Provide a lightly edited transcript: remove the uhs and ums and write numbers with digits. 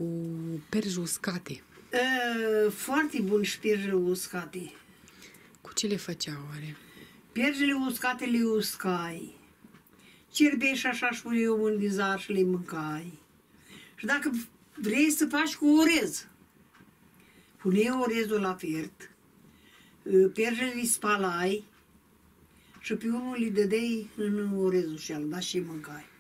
cu perji uscate. Foarte bun și perjele uscate. Cu ce le făceau oare? Perjele uscate le uscai. Cerbești și așa și puneai în dizar și le mâncai. Și dacă vrei să faci cu orez, puneai orezul la fiert, perjele le spalai și pe unul le dădeai în orezul și al, da, și mâncai.